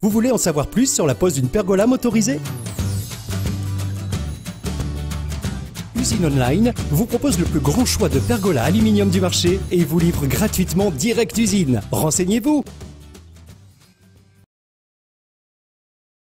Vous voulez en savoir plus sur la pose d'une pergola motorisée? Usine Online vous propose le plus grand choix de pergolas aluminium du marché et vous livre gratuitement direct d'usine. Renseignez-vous!